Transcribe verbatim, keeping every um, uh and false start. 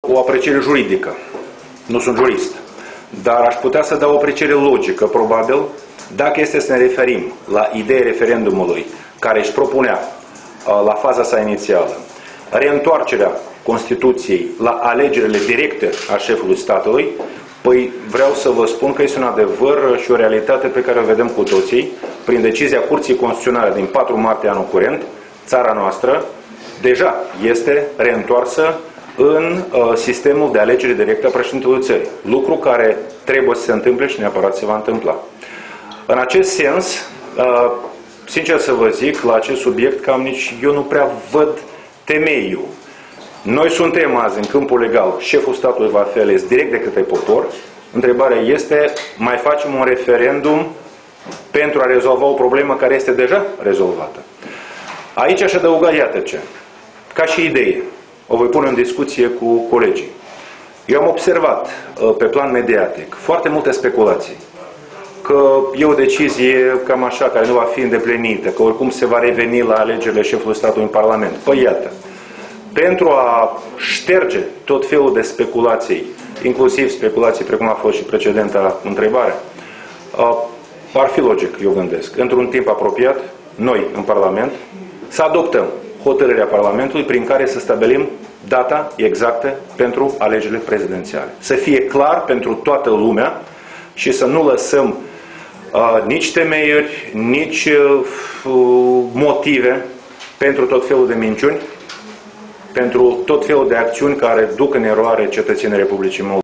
o apreciere juridică. Nu sunt jurist. Dar aș putea să dau o apreciere logică, probabil, dacă este să ne referim la ideea referendumului care își propunea la faza sa inițială reîntoarcerea Constituției la alegerile directe a șefului statului, păi vreau să vă spun că este un adevăr și o realitate pe care o vedem cu toții. Prin decizia Curții Constituționale din patru martie anul curent, țara noastră deja este reîntoarsă în uh, sistemul de alegere directă a președintelui țării. Lucru care trebuie să se întâmple și neapărat se va întâmpla. În acest sens, uh, sincer să vă zic, la acest subiect, cam nici eu nu prea văd temeiul. Noi suntem azi în câmpul legal, șeful statului va fi ales direct de către popor. Întrebarea este, mai facem un referendum pentru a rezolva o problemă care este deja rezolvată? Aici aș adăuga, iată ce, ca și idee, o voi pune în discuție cu colegii. Eu am observat pe plan mediatic foarte multe speculații că e o decizie cam așa, care nu va fi îndeplinită, că oricum se va reveni la alegerile șefului statului în Parlament. Păi iată, pentru a șterge tot felul de speculații, inclusiv speculații precum a fost și precedenta întrebare, ar fi logic, eu gândesc, într-un timp apropiat, noi, în Parlament, să adoptăm hotărârea Parlamentului prin care să stabilim data exactă pentru alegerile prezidențiale. Să fie clar pentru toată lumea și să nu lăsăm uh, nici temeiuri, nici uh, motive pentru tot felul de minciuni, pentru tot felul de acțiuni care duc în eroare cetățenii Republicii Moldova.